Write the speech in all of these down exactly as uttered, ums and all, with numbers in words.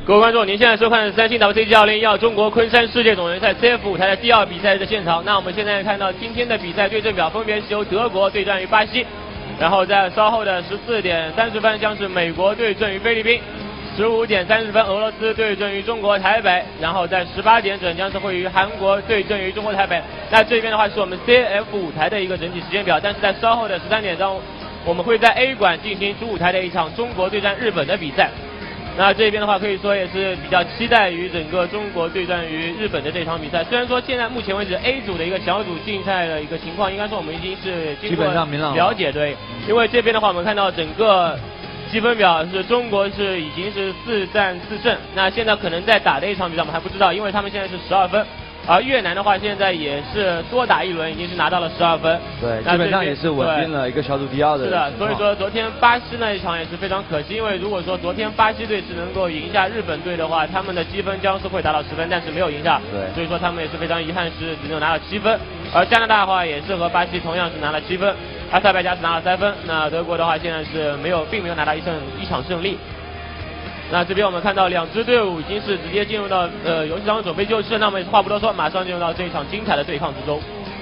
各位观众，您现在收看的是三星 W C G 二零一二中国昆山世界总决赛 C F 舞台的第二比赛的现场。那我们现在看到今天的比赛对阵表分别是由德国对战于巴西，然后在稍后的十四点三十分将是美国对阵于菲律宾，十五点三十分俄罗斯对阵于中国台北，然后在十八点整将是会于韩国对阵于中国台北。那这边的话是我们 C F 舞台的一个整体时间表，但是在稍后的十三点钟，我们会在 A 馆进行主舞台的一场中国对战日本的比赛。那这边的话，可以说也是比较期待于整个中国对战于日本的这场比赛。虽然说现在目前为止 A 组的一个小组竞赛的一个情况，应该说我们已经是经过了解，对。因为这边的话，我们看到整个积分表是中国是已经是四战四胜，那现在可能在打的一场比赛我们还不知道，因为他们现在是十二分。而越南的话，现在也是多打一轮，已经是拿到了十二分。 对，基本上也是稳定了一个小组第二的。 是的，所以说昨天巴西那一场也是非常可惜，因为如果说昨天巴西队是能够赢下日本队的话，他们的积分将是会达到十分，但是没有赢下。 对， 所以说他们也是非常遗憾，是只能拿到七分。而加拿大的话也是和巴西同样是拿了七分，阿塞拜疆是拿了三分。那德国的话现在是没有，并没有拿到一胜一场胜利。那这边我们看到两支队伍已经是直接进入到呃游戏当中准备就绪，那我们也是话不多说，马上进入到这一场精彩的对抗之中。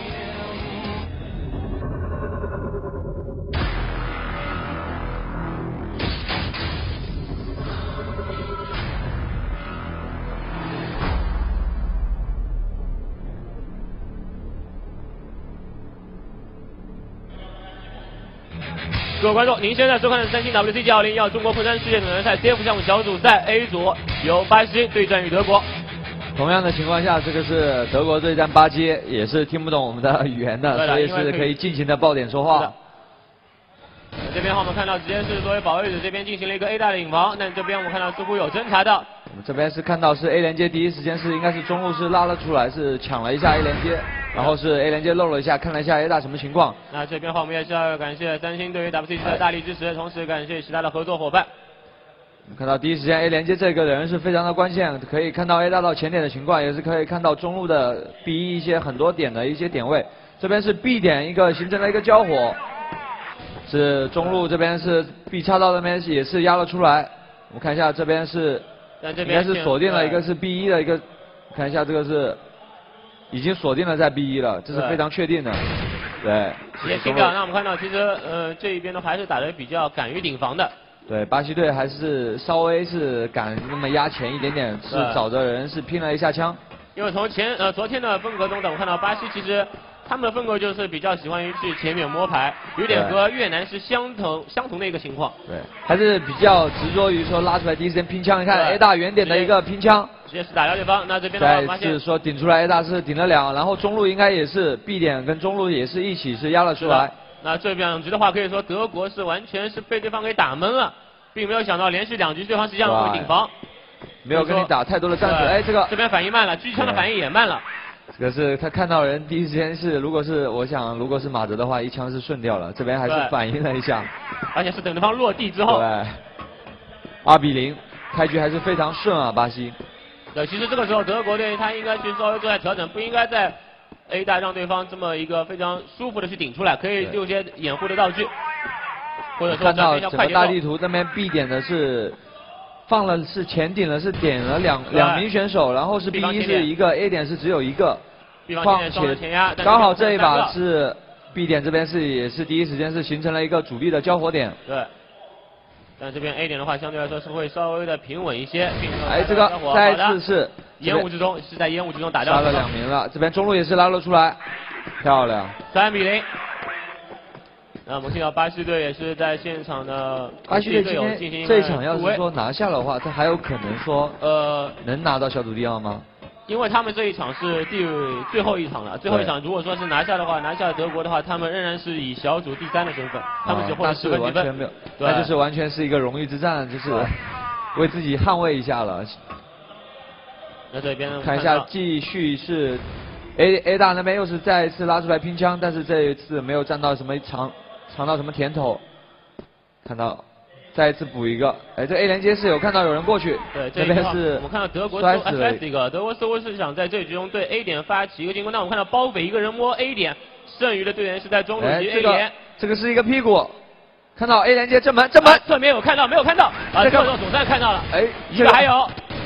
各位观众，您现在收看的是三星 W C G 二零一二中国昆山世界总决赛 C F 项目小组赛 A 组，由巴西对战于德国。 同样的情况下，这个是德国对战巴西，也是听不懂我们的语言的，所以是可以尽情的爆点说话。 这边的话，我们看到直接是作为保卫者这边进行了一个 A 大的引防，但这边我们看到似乎有侦查的。 我们这边是看到是 A 连接第一时间是应该是中路是拉了出来，是抢了一下 A 连接。然后是 A 连接漏了一下，看了一下 A 大什么情况。 那这边的话，我们也是要感谢三星对于 W C G 的大力支持，同时感谢其他的合作伙伴。 我们看到第一时间 A 连接这个人是非常的关键，可以看到 A 大到前点的情况，也是可以看到中路的 B 一些很多点的一些点位。这边是 B 点一个形成了一个交火，是中路这边是 B 岔道那边也是压了出来。我们看一下这边是，应该是锁定了一个是 B 一的一个，看一下这个是。已经锁定了在 B 一了，这是非常确定的。对。 也听到，那我们看到其实呃这一边的话还是打得比较敢于顶防的。 对，巴西队还是稍微是敢那么压前一点点，是找着人是拼了一下枪。 因为从前呃昨天的风格中的我看到巴西其实他们的风格就是比较喜欢于去前面摸牌，有点和越南是相同相同的一个情况。 对，还是比较执着于说拉出来第一时间拼枪，你看 A 大远点的一个拼枪。 直接是打掉对方，那这边的话发现是说顶出来 A 大是顶了两，然后中路应该也是 B 点跟中路也是一起是压了出来。 那这两局的话，可以说德国是完全是被对方给打懵了，并没有想到连续两局对方实际上会顶防， 没有跟你打太多的战术。哎，这个这边反应慢了，狙枪的反应也慢了。 这个是他看到人第一时间是，如果是我想如果是马泽的话，一枪是顺掉了，这边还是反应了一下， 而且是等对方落地之后。 对，二比零，开局还是非常顺啊，巴西。 对，其实这个时候德国队他应该去稍微做下调整，不应该在 A 大让对方这么一个非常舒服的去顶出来，可以用些掩护的道具，或者说看到整个大地图那边 B 点的是放了是前顶了是点了两两名选手，然后是 B 一是一个 A 点是只有一个，况且刚好这一把是 B 点这边是也是第一时间是形成了一个主力的交火点。 对。但这边 A 点的话，相对来说是会稍微的平稳一些，并且哎，这个再次是烟雾之中，是在烟雾之中打掉杀了两名了。这边中路也是拉了出来，漂亮， 三比零。那我们听到巴西队也是在现场的巴西队今天这一场要是说拿下的话，他还有可能说呃能拿到小组第二吗？ 因为他们这一场是第最后一场了，最后一场如果说是拿下的话，拿下德国的话，他们仍然是以小组第三的身份，他们只获得十分积分， 没有，那就是完全是一个荣誉之战，就是为自己捍卫一下了。 那这边看一下，继续是 A A 大那边又是再一次拉出来拼枪，但是这一次没有占到什么尝尝到什么甜头，看到。再一次补一个，哎，这 A 连接是有看到有人过去， 对， 这边是我们看到德国摔死了一个，德国似乎是想在这局中对 A 点发起一个进攻，但我们看到包匪一个人摸 A 点，剩余的队员是在中路及 A 点， 这个是一个屁股，看到 A 连接正门正门， 侧面有看到没有看到？啊，这个总算看到了， 哎， 一个还有，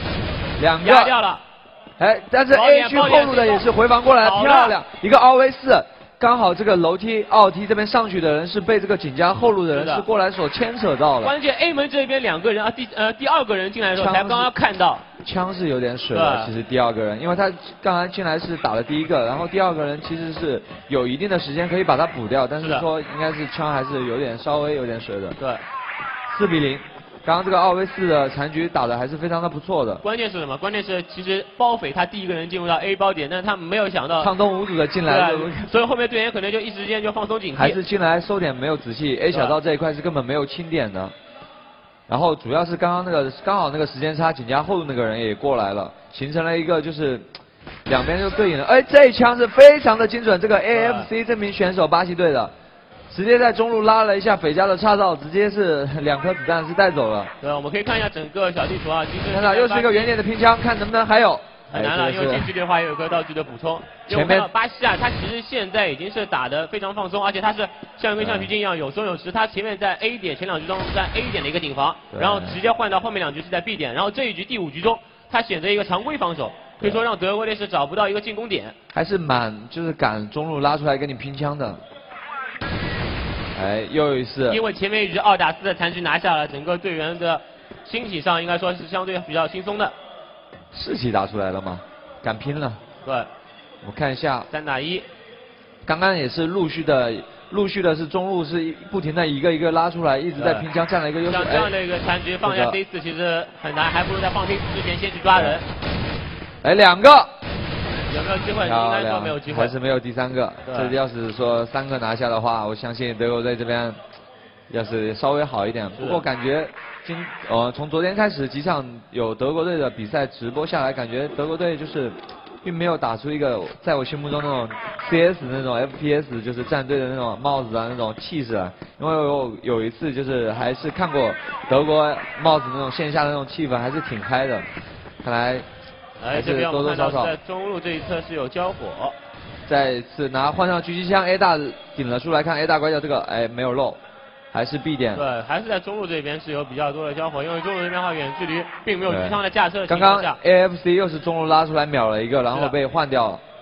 两个压掉了。 哎，但是 A 区后路的也是回防过来，漂亮，一个奥威四。刚好这个楼梯奥梯这边上去的人是被这个景家后路的人是过来所牵扯到了。 关键 A 门这边两个人啊，第呃第二个人进来的时候才刚刚看到， 枪是有点水的。其实第二个人，因为他刚才进来是打了第一个，然后第二个人其实是有一定的时间可以把他补掉，但是说应该是枪还是有点稍微有点水的。 对， 四比零。刚刚这个奥威四的残局打的还是非常的不错的。 关键是什么？关键是其实包匪他第一个人进入到 A 包点，但是他们没有想到畅通无阻的进来， 所以后面队员可能就一时间就放松警惕。 还是进来收点没有仔细 ，A 小道这一块是根本没有清点的。然后主要是刚刚那个刚好那个时间差，景家后路那个人也过来了，形成了一个就是两边就对应了。哎，这一枪是非常的精准，这个 A F C 这名选手巴西队的。直接在中路拉了一下匪家的岔道，直接是两颗子弹是带走了。 对，我们可以看一下整个小地图啊，其实看到又是一个远点的拼枪，看能不能还有。 很难了，因为近距离的话也有一个道具的补充。前面巴西啊，他其实现在已经是打得非常放松，而且他是像跟橡皮筋一样有松有实。他前面在 A 点前两局中在 A 点的一个顶防，然后直接换到后面两局是在 B 点，然后这一局第五局中他选择一个常规防守，可以说让德国队是找不到一个进攻点。 还是蛮就是敢中路拉出来跟你拼枪的。哎，又一次， 因为前面一局二打四的残局拿下了，整个队员的心体上应该说是相对比较轻松的。 士气打出来了吗？敢拼了。 对， 我看一下。 三打一。 刚刚也是陆续的，陆续的是中路是不停的一个一个拉出来，一直在拼枪，占了一个优势。 像这样的一个残局放下 C 四其实很难，还不如在放 C 四之前先去抓人。 哎，两个。 有没有机会？应该说没有机会， 还是没有第三个。这要是说三个拿下的话，我相信德国队这边要是稍微好一点。不过感觉今呃从昨天开始几场有德国队的比赛直播下来，感觉德国队就是并没有打出一个在我心目中那种 C S 那种 F P S 就是战队的那种帽子啊那种气势啊。因为我有一次就是还是看过德国帽子那种线下的那种气氛，还是挺嗨的。看来。 哎，这边我们看到在中路这一侧是有交火， 再次拿换上狙击枪 ，A 大顶了出来看 A 大拐角这个哎没有漏，还是 B 点。 对，还是在中路这边是有比较多的交火，因为中路这边的话远距离并没有机枪的架设。 刚刚 A F C 又是中路拉出来秒了一个，然后被换掉了。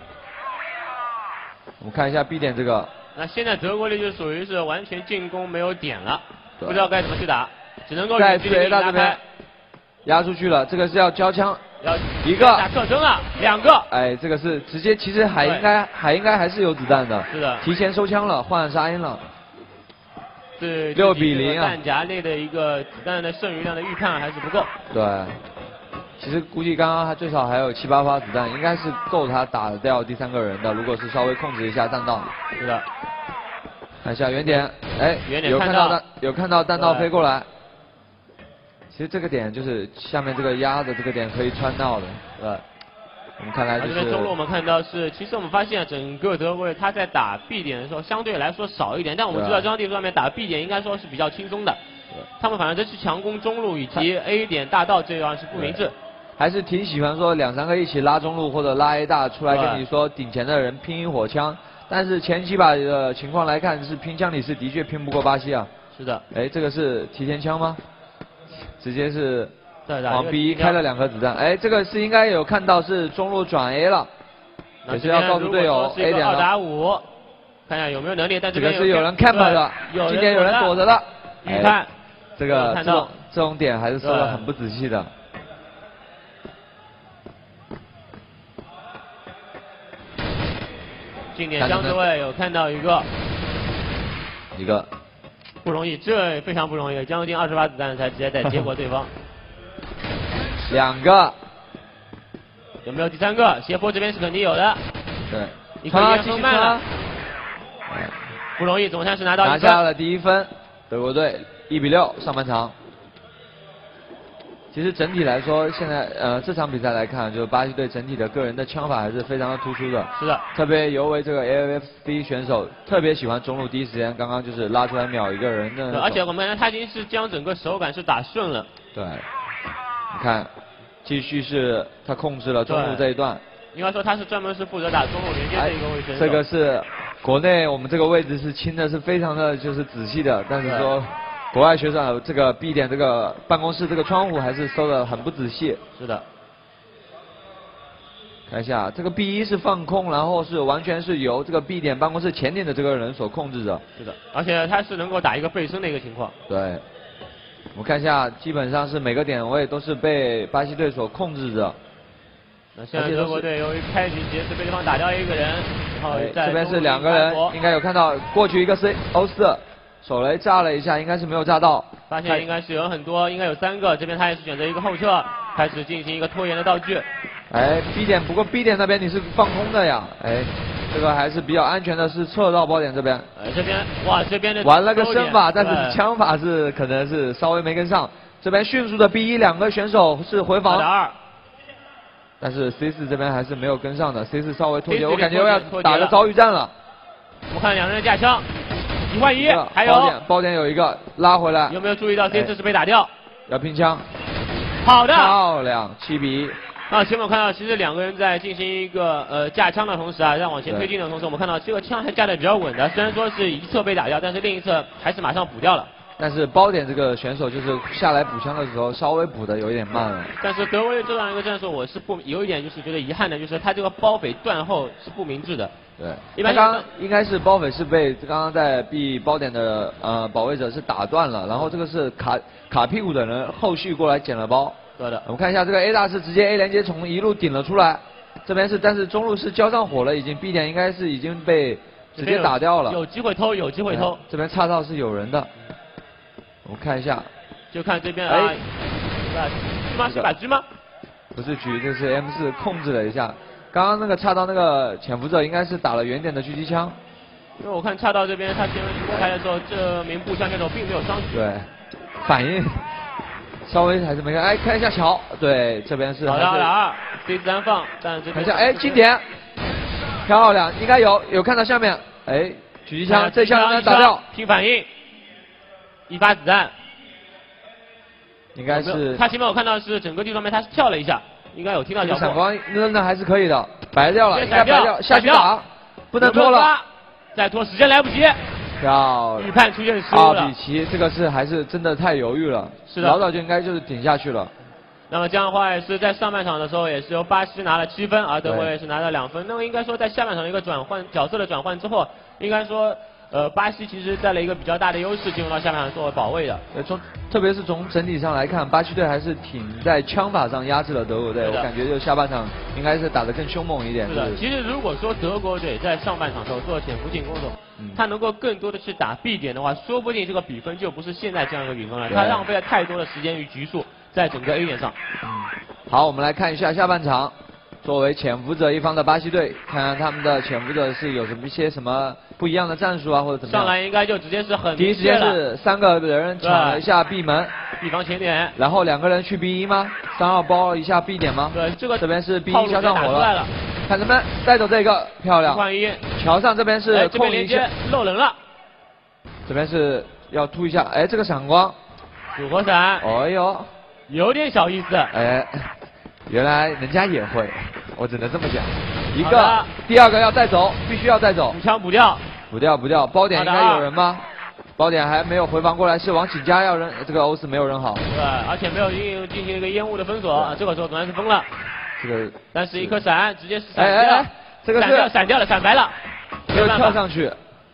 我们看一下 B 点这个。 那现在德国队就属于是完全进攻没有点了，不知道该怎么去打，只能够远距离拉开。 压出去了，这个是要交枪。 要一个打特征了，两个。 哎，这个是直接，其实还应该还应该还是有子弹的。 是的。 提前收枪了，换杀音了。 对。 六比零啊。 弹夹内的一个子弹的剩余量的预判还是不够。 对。其实估计刚刚他最少还有七八发子弹，应该是够他打掉第三个人的。如果是稍微控制一下弹道。 是的。 看一下原点，哎， 原点有看到弹，有看到弹道飞过来。其实这个点就是下面这个压的这个点可以穿到的，对。我们看来就是。 这边中路我们看到是，其实我们发现整个德国队他在打 B 点的时候相对来说少一点，但我们知道这张地图上面打 B 点应该说是比较轻松的。他们反正这是强攻中路以及 A 点大道这段是不明智。 还是挺喜欢说两三个一起拉中路或者拉 A 大出来跟你说顶前的人拼一火枪，但是前几把的情况来看是拼枪里是的确拼不过巴西啊。 是的。 哎，这个是提前枪吗？直接是往 B 一这开了两颗子弹，哎，这个是应该有看到是中路转 A 了，也是要告诉队友 A 点了。 二打五，看一下有没有能力，但这个是有人 camp 的，今天有人躲着的。 你看， 这个这种这种点还是收的很不仔细的。 近点箱子位有看到一个， 一个。 不容易，这非常不容易，将近二十发子弹才直接在结果对方。 两个， 有没有第三个？斜坡这边是肯定有的。 对， 一颗烟分慢了。不容易，总算是拿到一分。 拿下了第一分，德国队一比六上半场。其实整体来说，现在呃这场比赛来看，就是巴西队整体的个人的枪法还是非常的突出的。 是的。 特别尤为这个 A F C 选手特别喜欢中路第一时间刚刚就是拉出来秒一个人的。 对，而且我们看他已经是将整个手感是打顺了。 对。你看，继续是他控制了中路这一段。 应该说他是专门是负责打中路连接的一个位置。 这个是国内我们这个位置是清的是非常的就是仔细的，但是说。国外选手这个 B 点这个办公室这个窗户还是收的很不仔细。 是的。 看一下这个 B 一是放空，然后是完全是由这个 B 点办公室前点的这个人所控制着。 是的，而且他是能够打一个背身的一个情况。 对，我们看一下，基本上是每个点位都是被巴西队所控制着。 那现在德国队由于开局直接是被对方打掉一个人，然后在这边是两个人，应该有看到过去一个 C 欧四，手雷炸了一下，应该是没有炸到。 发现应该是有很多，应该有三个，这边他也是选择一个后撤，开始进行一个拖延的道具。 哎 ，B 点，不过 B 点那边你是放空的呀，哎，这个还是比较安全的，是撤到包点这边。 哎，这边哇，这边的玩了个身法，但是枪法是可能是稍微没跟上。这边迅速的 B 一两个选手是回防。 二。 但是 C 四这边还是没有跟上的 ，C 四稍微脱节，我感觉要打个遭遇战了。 我们看两人的架枪，一换一，还有包点，包点有一个拉回来。 有没有注意到 C 四是被打掉？ 要拼枪。 好的。 漂亮，七比一。 那前面我看到，其实两个人在进行一个呃架枪的同时啊，在往前推进的同时，我们看到这个枪还架得比较稳的，虽然说是一侧被打掉，但是另一侧还是马上补掉了。 但是包点这个选手就是下来补枪的时候稍微补的有一点慢了。 但是德国队这样一个战术，我是不有一点就是觉得遗憾的，就是他这个包匪断后是不明智的。 对， 一般刚刚应该是包匪是被刚刚在 B 包点的呃保卫者是打断了，然后这个是卡卡屁股的人后续过来捡了包。 对的。 我们看一下这个 A 大是直接 A 连接从一路顶了出来，这边是但是中路是交上火了，已经 B 点应该是已经被直接打掉了。 有机会偷，有机会偷。 这边岔道是有人的。我们看一下， 就看这边啊，狙吗？是把狙吗？ 不是狙，这是 M 四控制了一下。刚刚那个岔道那个潜伏者应该是打了远点的狙击枪。 因为我看岔道这边他前面出开的时候，这名步枪选手并没有伤势。 对，反应稍微还是没看。哎，看一下桥，对，这边是。 好的，好的二 ，C 四安放，但这边。 看一下，哎，经典，漂亮，应该有有看到下面，哎，狙击枪，这枪能打掉。 拼反应。一发子弹， 应该是他前面我看到是整个地上面他是跳了一下，应该有听到脚步。 闪光那那还是可以的，白掉了，应该白掉，下去打，不能拖了， 再拖时间来不及。 漂亮， 预判出现失误了。 二比七，这个是还是真的太犹豫了， 是的， 老早就应该就是顶下去了。 那么这样的话也是在上半场的时候也是由巴西拿了七分，而德国也是拿了两分。那么应该说在下半场一个转换角色的转换之后，应该说。呃，巴西其实带了一个比较大的优势进入到下半场作为保卫的。 呃，从特别是从整体上来看，巴西队还是挺在枪法上压制了德国队。我感觉就下半场应该是打得更凶猛一点。 是的，其实如果说德国队在上半场时候做潜伏进攻的时候，嗯、他能够更多的去打 B 点的话，说不定这个比分就不是现在这样一个比分了。他浪费了太多的时间与局数在整个 A 点上。 嗯，好，我们来看一下下半场。作为潜伏者一方的巴西队，看看他们的潜伏者是有什么一些什么不一样的战术啊，或者怎么样？ 上来应该就直接是很第一时间是三个人抢了一下 B 门 ，B 方前点， 然后两个人去 B 一吗？三号包了一下 B 点吗？ 对，这个这边是 B 一交上火了， 了，看他们带走这个漂亮。 换一， 桥上这边是控一下，漏人了， 这边是要突一下，哎，这个闪光， 组合闪， 哎呦， 有点小意思， 哎，原来人家也会。我只能这么讲，一个，第二个要带走，必须要带走。 补枪补掉， 补掉补掉。包点应该有人吗？包点还没有回防过来，是往井家要扔，这个欧斯没有扔好。 对，而且没有进进行一个烟雾的封锁，这个时候总算是封了。 这个， 但是一颗闪直接是闪掉，哎哎这个是闪掉闪掉了，闪白了， 又跳上去，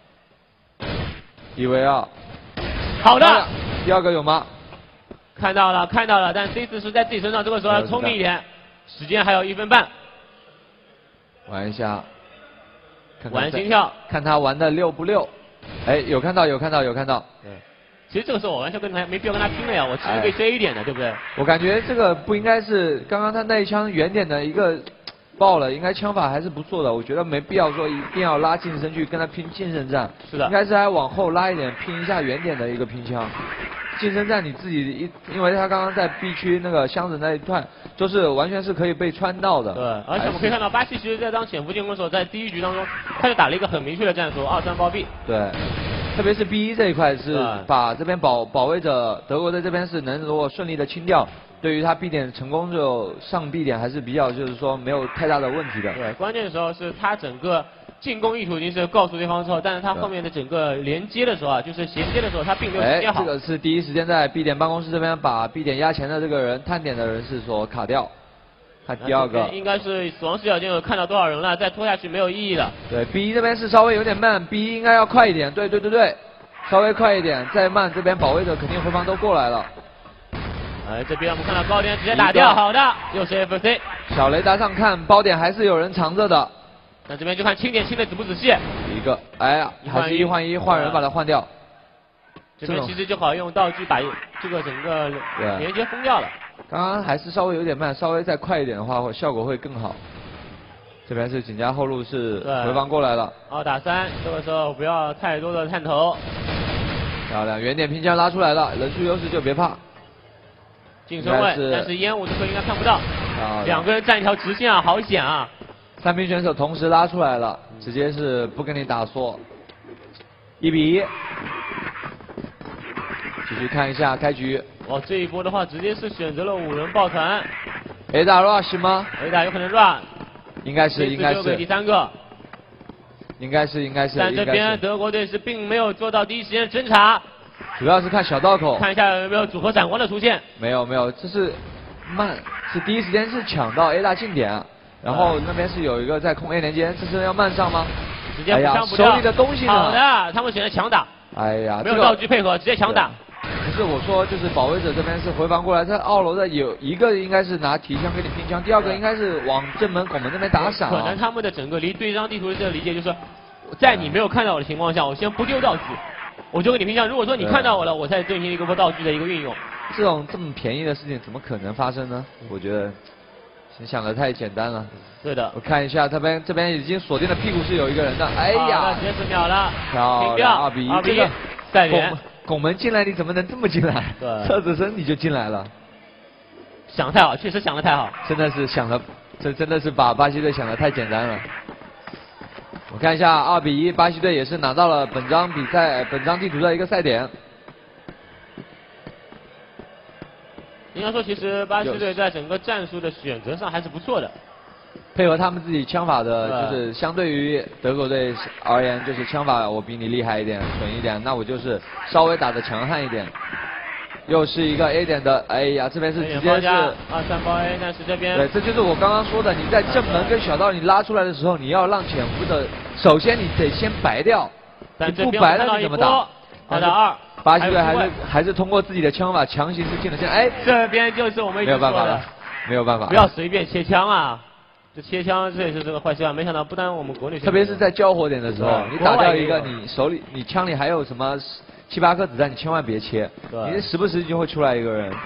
以为啊， 好的， 第二个有吗？ 看到了看到了，但这次是在自己身上，这个时候要聪明一点，时间还有一分半。 玩一下，看看玩心跳， 看他玩的溜不溜？哎，有看到，有看到，有看到。 对，其实这个时候我完全跟他没必要跟他拼了呀，我其实可以 C 一点的，对不对？ 我感觉这个不应该是刚刚他那一枪远点的一个爆了，应该枪法还是不错的。我觉得没必要说一定要拉近身去跟他拼近身战。 是的， 应该是还往后拉一点，拼一下远点的一个拼枪。近身战你自己一，因为他刚刚在 B 区那个箱子那一段，就是完全是可以被穿到的。 对，而且我们可以看到巴西其实在当潜伏进攻的时候，在第一局当中，他就打了一个很明确的战术，二三包闭。 对，特别是 B 一这一块是把这边保保卫者德国队这边是能如果顺利的清掉，对于他 B 点成功就上 B 点还是比较就是说没有太大的问题的。 对，关键的时候是他整个进攻意图已经是告诉对方之后，但是他后面的整个连接的时候啊，就是衔接的时候他并没有衔接好。 哎，这个是第一时间在 B 点办公室这边把 B 点压前的这个人探点的人是所卡掉。 看第二个， 应该是死亡视角镜有看到多少人了，再拖下去没有意义了。 对 ，B 一这边是稍微有点慢 ，B 一应该要快一点。对对对对，稍微快一点，再慢这边保卫者肯定回防都过来了。 哎，这边我们看到高点直接打掉，好的，又是 F C。 小雷达上看包点还是有人藏着的。 那这边就看清点清的仔不仔细。 一个，哎呀，还是一换一，换人把它换掉。 这边其实就好用道具把这个整个连接封掉了。 刚刚还是稍微有点慢，稍微再快一点的话，效果会更好。这边是紧加后路是回防过来了。 二打三，这个时候不要太多的探头。 漂亮，远点拼枪拉出来了，人数优势就别怕。 近身位，但是烟雾这颗应该看不到。两个人站一条直线啊，好险啊！ 三名选手同时拉出来了，直接是不跟你打缩。一比一。继续看一下开局。 哇，这一波的话直接是选择了五人抱团。 A 打 rush 吗 ？A 打有可能 run。 应该是，应该是。 第三个。 应该是，应该是。 但这边德国队是并没有做到第一时间侦查。 主要是看小道口。 看一下有没有组合闪光的出现。 没有没有，这是慢，是第一时间是抢到 A 大近点，然后那边是有一个在空 A 连接，这是要慢上吗？ 直接不上不掉。 手里的东西呢？ 好的，他们选择强打。 哎呀， 没有道具配合，直接强打。 不是我说，就是保卫者这边是回防过来，在二楼的有一个应该是拿提枪给你拼枪，第二个应该是往正门拱门那边打闪、啊。 可能他们的整个离对张地图的这个理解就是，在你没有看到我的情况下，我先不丢道具，我就给你拼枪。如果说你看到我了，我再进行一个波道具的一个运用。 这种这么便宜的事情怎么可能发生呢？我觉得你想的太简单了。 对的。 我看一下，这边这边已经锁定了屁股是有一个人的。哎呀， 直接十秒了， 漂亮，二比一，这个再连。 拱门进来你怎么能这么进来？ 对， 侧子身你就进来了， 想太好，确实想的太好， 真的是想的，这真的是把巴西队想的太简单了。我看一下二比一，巴西队也是拿到了本张比赛本张地图的一个赛点。 应该说，其实巴西队在整个战术的选择上还是不错的。 配合他们自己枪法的，就是相对于德国队而言，就是枪法我比你厉害一点，准一点，那我就是稍微打得强悍一点。又是一个 A 点的，哎呀，这边是直接是二三包 A， 但是这边对，这就是我刚刚说的，你在正门跟小道你拉出来的时候，你要让潜伏的，首先你得先白掉，你不白了你怎么打？ 二打二， 巴西队还是还是通过自己的枪法强行是进了线，哎， 这边就是我们没有办法了，没有办法， 不要随便切枪啊。这切枪这也是这个坏习惯，没想到不单我们国内， 特别是在交火点的时候，你打掉一个，你手里你枪里还有什么七八颗子弹，你千万别切，你时不时就会出来一个人。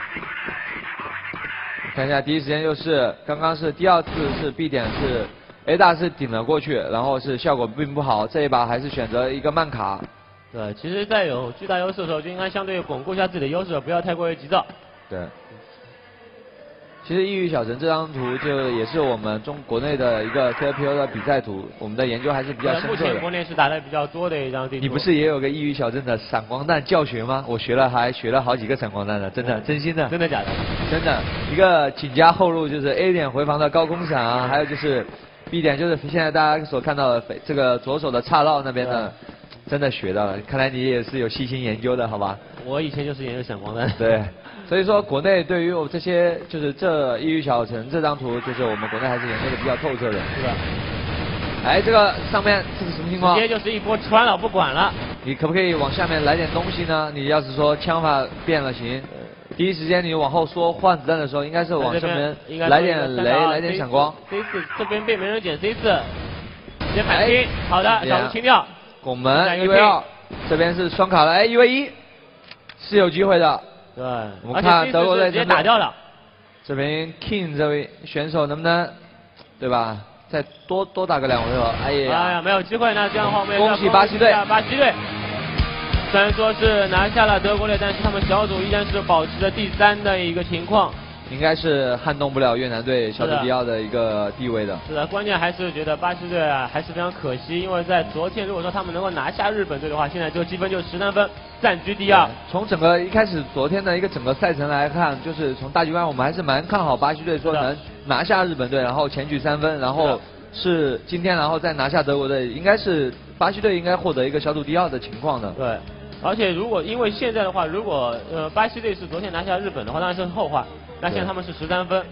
看一下第一时间又是刚刚是第二次是 B 点是 A 大是顶了过去，然后是效果并不好，这一把还是选择一个慢卡。 对，其实在有巨大优势的时候就应该相对巩固一下自己的优势，不要太过于急躁。 对。其实异域小城这张图就也是我们中国内的一个 C F P O 的比赛图，我们的研究还是比较深刻的。 目前国内是打的比较多的一张地图。 你不是也有个异域小镇的闪光弹教学吗？我学了还学了好几个闪光弹的，真的，真心的。 真的假的？ 真的，一个紧加后路就是 A 点回防的高空闪啊，还有就是 B 点就是现在大家所看到的这个左手的岔绕那边的，真的学到了。看来你也是有细心研究的，好吧？ 我以前就是研究闪光弹。 对。所以说，国内对于我这些就是这异域小城这张图，就是我们国内还是研究的比较透彻的。 是的。 哎，这个上面这是什么情况？ 直接就是一波穿了，不管了。 你可不可以往下面来点东西呢？你要是说枪法变了行，第一时间你往后缩换子弹的时候，应该是往上面来点雷，来点闪光。 C 四这边被没人捡 C 四，直接反清。好的，小图清掉。 拱门一 v 二，这边是双卡了，哎一 v 一，是有机会的。 对， 我们看德国队直接打掉了。 这边 King 这位选手能不能，对吧？再多多打个两回合，哎呀， 哎呀，没有机会呢。这样的话，我们恭喜巴西队。 巴西队虽然说是拿下了德国队，但是他们小组依然是保持着第三的一个情况。 应该是撼动不了越南队小组第二的一个地位的。 是的，关键还是觉得巴西队啊还是非常可惜，因为在昨天如果说他们能够拿下日本队的话，现在这个积分就十三分，暂居第二。 从整个一开始昨天的一个整个赛程来看，就是从大局观我们还是蛮看好巴西队，说能拿下日本队，然后前取三分，然后是今天然后再拿下德国队，应该是巴西队应该获得一个小组第二的情况的。 对。而且如果因为现在的话，如果呃巴西队是昨天拿下日本的话，当然是后话。那现在他们是十三分，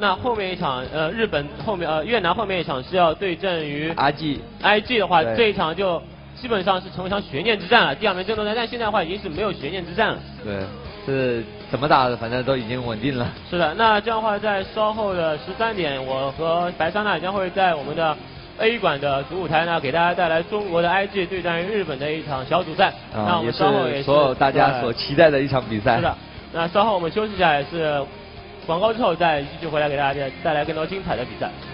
那后面一场呃日本后面呃越南后面一场是要对阵于 I G I G 的话， 对这一场就基本上是成为一场悬念之战了，第二轮争夺战。但现在的话已经是没有悬念之战了。 对，是怎么打的，反正都已经稳定了。 是的，那这样的话在稍后的十三点，我和白桑娜将会在我们的 A 馆的主舞台呢，给大家带来中国的 I G 对战于日本的一场小组赛。 啊、 那我们稍后也是所有大家所期待的一场比赛。 是的，那稍后我们休息一下，也是广告之后再继续回来给大家带来更多精彩的比赛。